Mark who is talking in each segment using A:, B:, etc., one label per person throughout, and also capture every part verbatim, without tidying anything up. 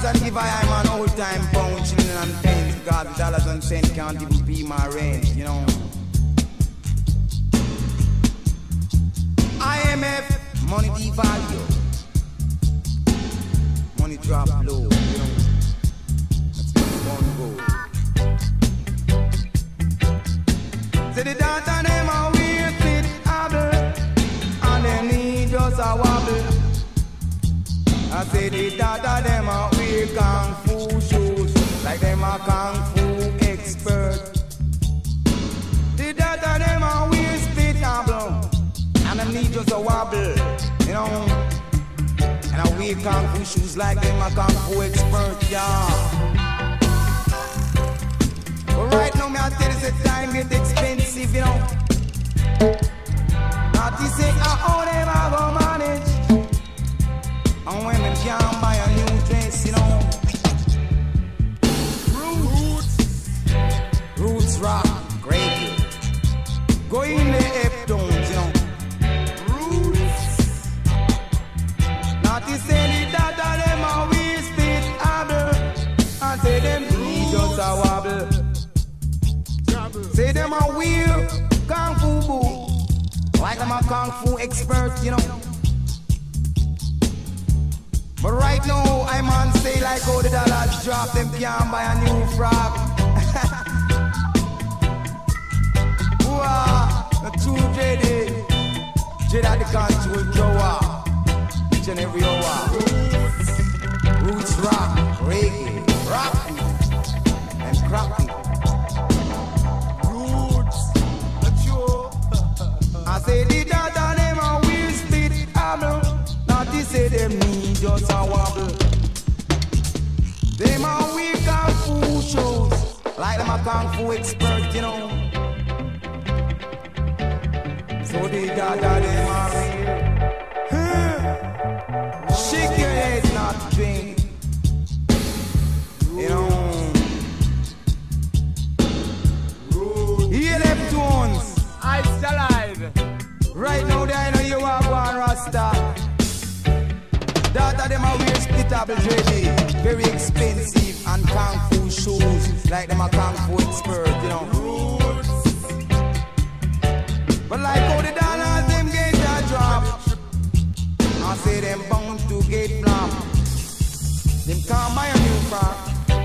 A: dollars and give I am an old time pound, chilling and pence. God, the dollars and cents can't even be my range, you know. I M F, money devalue. Money drop low, you know. That's one go. Say the data them a weird fit habit, and them need just a wobble. I say the data them a wear kung fu shoes, like them a kung fu expert. The data them a wear spit habit, and them need just a wobble, you know. And I wear kung fu shoes like them a kung fu expert, yeah. But right now, me I tell you, the time get expensive, you know. Not to say how them a go manage, and when them can't buy a new dress, you know. Roots, roots rock, great. Go in the F-tones, you know. Roots. Not to say the data them a we spit habble, and say them need just a wobble. Say them a weird kung fu boo, like I'm a kung fu expert, you know. But right now, I'm on sale like how the dollars drop, them can't buy a new frog. Wow, the two J D, J D the control drawer, each and every hour. Roots rock, reggae, rock, and crappy. I say the data them a weird spit habble, not to say them need just a wobble. Them a wear kung fu shoes, like them a kung fu expert, you know. So the data them a wear, huh? Shake your head, not drink, you know. Hear them tones, I still alive. Right now, they know you are one Rasta. Data them a wear splittable J D, very expensive, and kung fu shoes, like them a kung fu expert, you know. But like how the dollars them get a drop, I say them bound to get flop. Them can't buy a new car.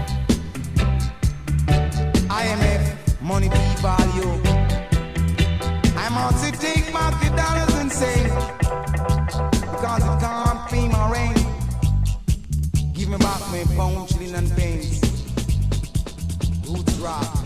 A: I M F, money devalue. I'm out to take back the dollars and save, because it can't pay my rent. Give me back my pound, shilling and pence. Roots rock.